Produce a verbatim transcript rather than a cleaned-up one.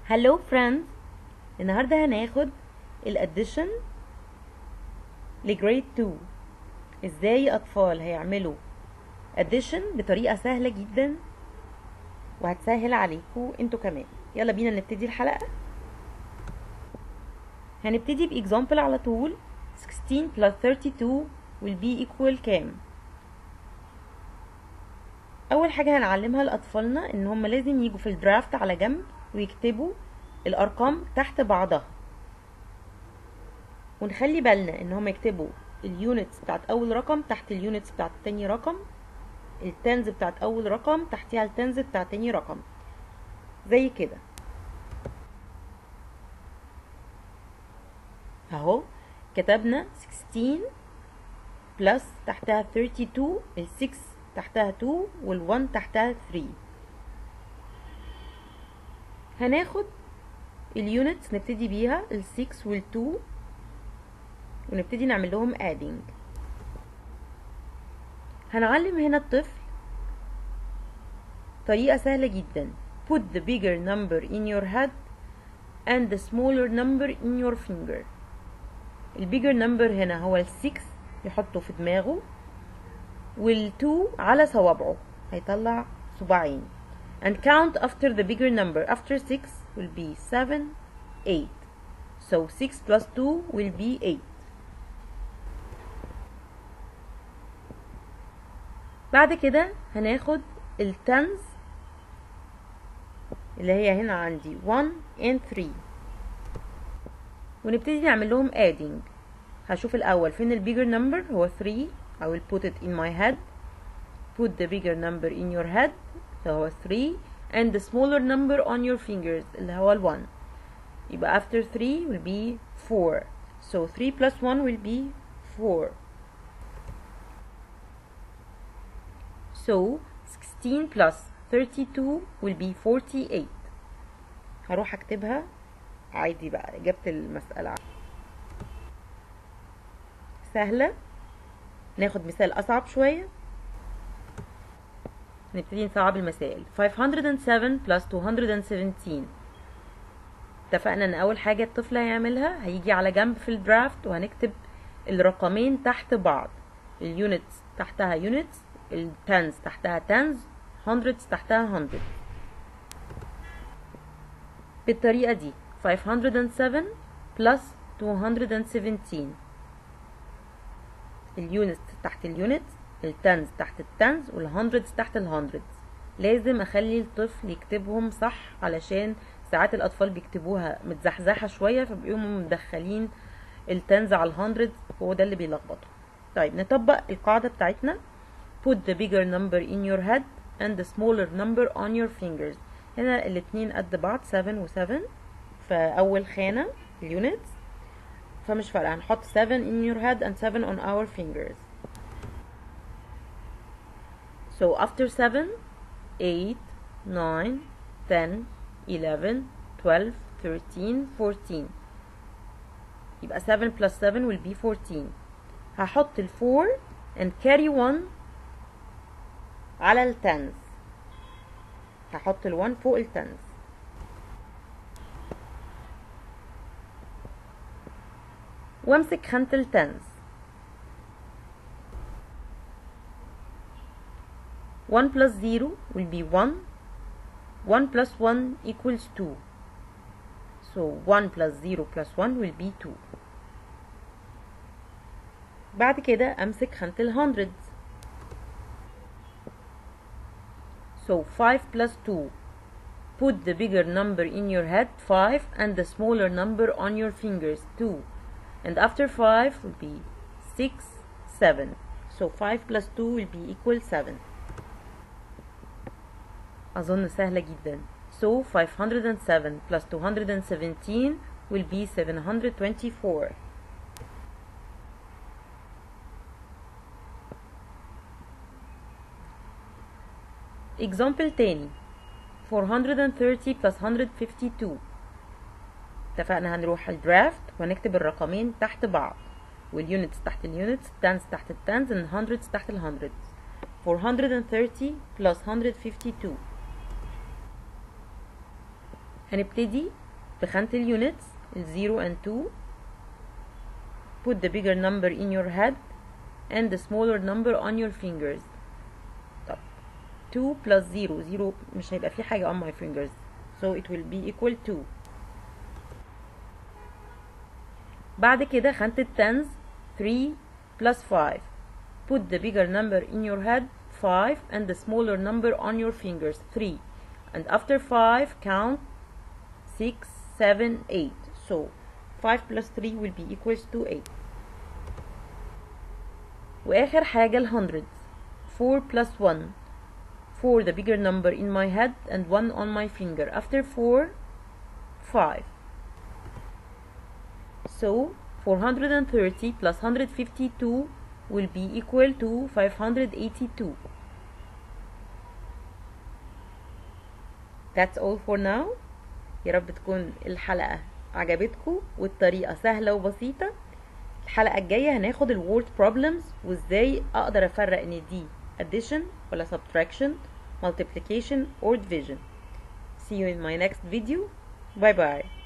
هلو فريندز، النهارده هناخد الاديشن لجريد اتنين. ازاي اطفال هيعملوا اديشن بطريقه سهله جدا وهتسهل عليكم انتوا كمان. يلا بينا نبتدي الحلقه. هنبتدي باكزامبل على طول. ستاشر plus اتنين وثلاثين will be equal كام؟ اول حاجه هنعلمها لاطفالنا ان هم لازم يجوا في الدرافت على جنب ويكتبوا الارقام تحت بعضها، ونخلي بالنا ان هم يكتبوا اليونتس بتاعت اول رقم تحت اليونتس بتاعت تاني رقم، التنز بتاعت اول رقم تحتها التنز بتاعت تاني رقم، زي كده اهو. كتبنا ستاشر بلس تحتها اتنين وثلاثين، ال ستة تحتها اتنين وال واحد تحتها تلاتة. هناخد اليونتس نبتدي بيها ال ستة وال اتنين ونبتدي نعمل لهم adding. هنعلم هنا الطفل طريقة سهلة جدا. put the bigger number in your head and the smaller number in your finger. ال bigger number هنا هو ال ستة يحطه في دماغه، وال اتنين على صوابعه هيطلع صباعين. and count after the bigger number. after six will be seven, eight. so six plus two will be eight. بعد كده هناخد التنز اللي هي هنا عندي واحد and three ونبتدي نعمل لهم adding. هشوف الاول فين ال bigger number هو three. I will put it in my head. put the bigger number in your head اللي هو three and the smaller number on your fingers اللي هو ال one. يبقى after three will be four. so three plus one will be four. so sixteen plus thirty-two will be forty-eight. هروح اكتبها عادي بقى اجابة المسألة سهلة. ناخد مثال اصعب شوية، نبتدي نصعب المسائل. five hundred seven plus two hundred seventeen. اتفقنا ان اول حاجة الطفل هيعملها هيجي على جنب في الدرافت وهنكتب الرقمين تحت بعض. اليونتس تحتها يونتس، التنز تحتها تنز، hundreds تحتها hundred. بالطريقة دي five hundred seven plus two hundred seventeen. اليونتس تحت اليونتس، التنز تحت التنز، والهندردز تحت الهندردز. لازم اخلي الطفل يكتبهم صح علشان ساعات الاطفال بيكتبوها متزحزحه شويه فبيقوموا مدخلين التنز على الهندردز، وهو ده اللي بيلخبطه. طيب نطبق القاعده بتاعتنا. put the bigger number in your head and the smaller number on your fingers. هنا الاتنين قد بعض seven و seven فاول خانه اليونتس، فمش فارقه هنحط seven in your head and seven on our fingers. so after seven, eight, nine, ten, eleven, twelve, thirteen, fourteen. يبقى seven plus seven will be fourteen. هحط ال four and carry one على التنز. هحط ال one فوق التنز. وامسك خانة التنز. one plus zero will be one. one plus one equals two. so one plus zero plus one will be two. بعد كده امسك خانة الهندردز. so five plus two. put the bigger number in your head five and the smaller number on your fingers two. and after five will be six, seven. so five plus two will be equal seven. أظن سهلة جدا. so five hundred seven plus two hundred seventeen will be seven hundred twenty-four. example تاني. four hundred thirty plus one hundred fifty-two. اتفقنا هنروح الدرافت وهنكتب الرقمين تحت بعض، واليونتس تحت اليونتس، التنز تحت التنز، الهندردز تحت الهندردز. four hundred thirty plus one hundred fifty-two. هنبتدي بخانة اليونتس الزيرو and two. Put the bigger number in your head and the smaller number on your fingers. طب two plus zero, zero مش هيبقى فيه حاجة on my fingers, so it will be equal to. بعد كده خانة التنز three plus five. Put the bigger number in your head five and the smaller number on your fingers three, and after five count six, seven, eight. So five plus three will be equals to eight. وآخر حاجة ال hundreds. four plus one. four the bigger number in my head and one on my finger. After four, five. So four hundred thirty plus one hundred fifty-two will be equal to five hundred eighty-two. That's all for now. يا رب تكون الحلقة عجبتكم والطريقة سهلة وبسيطة. الحلقة الجاية هناخد ال word problems وازاي اقدر افرق ان دي addition ولا subtraction, multiplication or division. See you in my next video. Bye bye.